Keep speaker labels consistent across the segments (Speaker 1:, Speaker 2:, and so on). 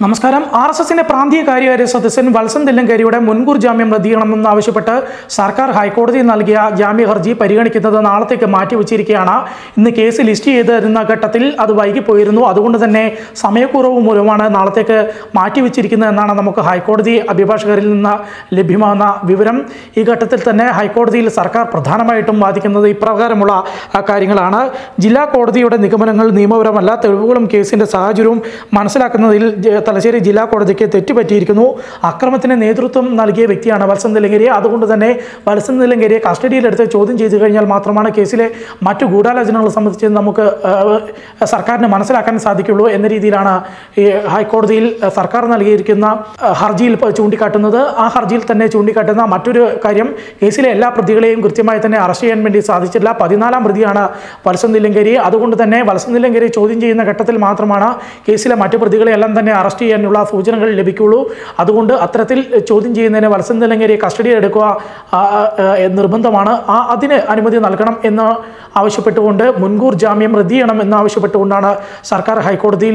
Speaker 1: നമസ്കാരം. RSSന്റെ പ്രാന്തീയ കാര്യകാര്യ സദസ്യൻ വത്സൻ തില്ലങ്കേരിയുടെ മുൻകൂർ ജാമ്യം റദ്ദാക്കണമെന്നാവശ്യപ്പെട്ട് സർക്കാർ ഹൈക്കോടതിയിൽ നൽകിയ ജാമ്യ ഹർജി പരിഗണിക്കുന്നത് നാളത്തേക്ക് മാറ്റിവെച്ചിരിക്കുകയാണ്. ഇന്ന് കേസ് ലിസ്റ്റ് ചെയ്തിരുന്ന ഘട്ടത്തിൽ അത് വൈകിപ്പോയിരുന്നു. അതുകൊണ്ട് തന്നെ സമയക്കുറവ് മൂലമാണ് നാളത്തേക്ക് മാറ്റിവെച്ചിരിക്കുന്നത് എന്നാണ് നമുക്ക് ഹൈക്കോടതി അഭിഭാഷകരിൽ നിന്ന് ലഭ്യമാകുന്ന വിവരം. ഈ ഘട്ടത്തിൽ തന്നെ ഹൈക്കോടതിയിൽ സർക്കാർ പ്രധാനമായിട്ടും വാദിക്കുന്നത് ഇപ്രകാരമുള്ള കാര്യങ്ങളാണ്. ജില്ലാ കോടതിയുടെ നിഗമനങ്ങൾ നിയമപരമല്ല, തെളിവുകളും കേസിൻ്റെ സാഹചര്യവും മനസ്സിലാക്കുന്നതിൽ തലശ്ശേരി ജില്ലാ കോടതിക്ക് തെറ്റുപറ്റിയിരിക്കുന്നു. അക്രമത്തിന് നേതൃത്വം നൽകിയ വ്യക്തിയാണ് വത്സൻ തില്ലങ്കേരി. അതുകൊണ്ട് തന്നെ വത്സൻ തില്ലങ്കേരിയെ കസ്റ്റഡിയിലെടുത്ത് ചോദ്യം ചെയ്തു കഴിഞ്ഞാൽ മാത്രമാണ് കേസിലെ മറ്റു ഗൂഢാലോചനകൾ സംബന്ധിച്ച് നമുക്ക് സർക്കാരിന് മനസ്സിലാക്കാൻ സാധിക്കുള്ളൂ എന്ന രീതിയിലാണ് ഈ ഹൈക്കോടതിയിൽ സർക്കാർ നൽകിയിരിക്കുന്ന ഹർജിയിൽ ചൂണ്ടിക്കാട്ടുന്നത്. ആ ഹർജിയിൽ തന്നെ ചൂണ്ടിക്കാട്ടുന്ന മറ്റൊരു കാര്യം, കേസിലെ എല്ലാ പ്രതികളെയും കൃത്യമായി തന്നെ അറസ്റ്റ് ചെയ്യാൻ വേണ്ടി സാധിച്ചില്ല. 14ാം പ്രതിയാണ് വത്സൻ തില്ലങ്കേരി. അതുകൊണ്ട് തന്നെ വത്സൻ തില്ലങ്കേരി ചോദ്യം ചെയ്യുന്ന ഘട്ടത്തിൽ മാത്രമാണ് കേസിലെ മറ്റു പ്രതികളെല്ലാം തന്നെ അറസ്റ്റ് ചെയ്യാനുള്ള സൂചനകൾ ലഭിക്കുള്ളൂ. അതുകൊണ്ട് അത്തരത്തിൽ ചോദ്യം ചെയ്യുന്നതിന് വത്സൻ തില്ലങ്കേരിയെ കസ്റ്റഡിയിൽ എടുക്കുക നിർബന്ധമാണ്. അതിന് അനുമതി നൽകണം എന്ന് ആവശ്യപ്പെട്ടുകൊണ്ട് മുൻകൂർ ജാമ്യം റദ്ദ് ചെയ്യണം എന്നാവശ്യപ്പെട്ടുകൊണ്ടാണ് സർക്കാർ ഹൈക്കോടതിയിൽ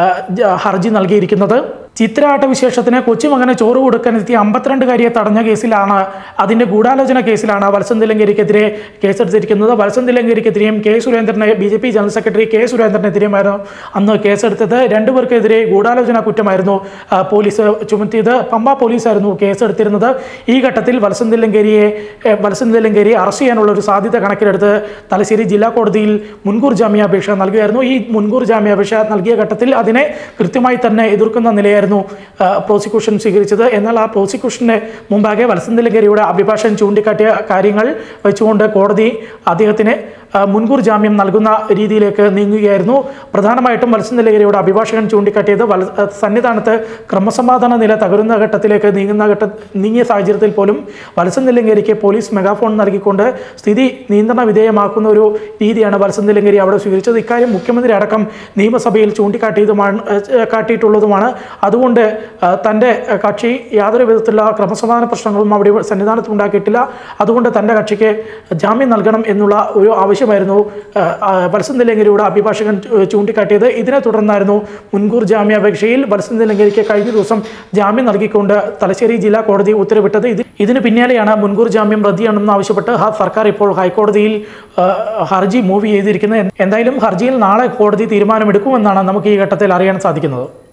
Speaker 1: ഹർജി നൽകിയിരിക്കുന്നത്. ചിത്രയാട്ട വിശേഷത്തിന് കൊച്ചുമകന് ചോറ് കൊടുക്കാനെത്തിയ 52കാരിയെ തടഞ്ഞ കേസിലാണ്, അതിൻ്റെ ഗൂഢാലോചന കേസിലാണ് വത്സൻ തില്ലങ്കേരിക്കെതിരെ കേസെടുത്തിരിക്കുന്നത്. വത്സൻ തില്ലങ്കേരിക്കെതിരെയും കെ സുരേന്ദ്രനെ BJP ജനറൽ സെക്രട്ടറി കെ സുരേന്ദ്രനെതിരെയുമായിരുന്നു അന്ന് കേസെടുത്തത്. രണ്ടുപേർക്കെതിരെ ഗൂഢാലോചന കുറ്റമായിരുന്നു പോലീസ് ചുമത്തിയത്. പമ്പ പോലീസായിരുന്നു കേസെടുത്തിരുന്നത്. ഈ ഘട്ടത്തിൽ വത്സൻ തില്ലങ്കേരി അറസ്റ്റ് ചെയ്യാനുള്ള ഒരു സാധ്യത കണക്കിലെടുത്ത് തലശ്ശേരി ജില്ലാ കോടതിയിൽ മുൻകൂർ ജാമ്യാപേക്ഷ നൽകുകയായിരുന്നു. ഈ മുൻകൂർ ജാമ്യാപേക്ഷ നൽകിയ ഘട്ടത്തിൽ അതിനെ കൃത്യമായി തന്നെ എതിർക്കുന്ന നിലയായിരുന്നു പ്രോസിക്യൂഷൻ സ്വീകരിച്ചത്. എന്നാൽ ആ പ്രോസിക്യൂഷന് മുമ്പാകെ വത്സൻ തില്ലങ്കേരിയുടെ അഭിഭാഷകൻ ചൂണ്ടിക്കാട്ടിയ കാര്യങ്ങൾ വെച്ചുകൊണ്ട് കോടതി അദ്ദേഹത്തിന് മുൻകൂർ ജാമ്യം നൽകുന്ന രീതിയിലേക്ക് നീങ്ങുകയായിരുന്നു. പ്രധാനമായിട്ടും വത്സൻ തില്ലങ്കേരിയുടെ അഭിഭാഷകൻ ചൂണ്ടിക്കാട്ടിയത് സന്നിധാനത്ത് ക്രമസമാധാന നില തകരുന്ന ഘട്ടത്തിലേക്ക് നീങ്ങിയ സാഹചര്യത്തിൽ പോലും വത്സൻ തില്ലങ്കേരിക്ക് പോലീസ് മെഗാഫോൺ നൽകിക്കൊണ്ട് സ്ഥിതി നിയന്ത്രണ വിധേയമാക്കുന്ന ഒരു രീതിയാണ് വത്സൻ തില്ലങ്കേരി അവിടെ സ്വീകരിച്ചത്. ഇക്കാര്യം മുഖ്യമന്ത്രി അടക്കം നിയമസഭയിൽ കാട്ടിയിട്ടുള്ളതുമാണ്. അതുകൊണ്ട് തൻ്റെ കക്ഷി യാതൊരു വിധത്തിലുള്ള ക്രമസമാധാന പ്രശ്നങ്ങളും അവിടെ സന്നിധാനത്ത് ഉണ്ടാക്കിയിട്ടില്ല. അതുകൊണ്ട് തൻ്റെ കക്ഷിക്ക് ജാമ്യം നൽകണം എന്നുള്ള ഒരു ആവശ്യമായിരുന്നു വത്സൻ തില്ലങ്കേരിയുടെ അഭിഭാഷകൻ ചൂണ്ടിക്കാട്ടിയത്. ഇതിനെ തുടർന്നായിരുന്നു മുൻകൂർ ജാമ്യാപേക്ഷയിൽ വത്സൻ തില്ലങ്കേരിക്ക് കഴിഞ്ഞ ദിവസം ജാമ്യം നൽകിക്കൊണ്ട് തലശ്ശേരി ജില്ലാ കോടതി ഉത്തരവിട്ടത്. ഇതിന് പിന്നാലെയാണ് മുൻകൂർ ജാമ്യം റദ്ദ് ചെയ്യണമെന്ന് ആവശ്യപ്പെട്ട് സർക്കാർ ഇപ്പോൾ ഹൈക്കോടതിയിൽ ഹർജി മൂവ് ചെയ്തിരിക്കുന്നത്. എന്തായാലും ഹർജിയിൽ നാളെ കോടതി തീരുമാനമെടുക്കുമെന്നാണ് നമുക്ക് ഈ ഘട്ടത്തിൽ അറിയാൻ സാധിക്കുന്നത്.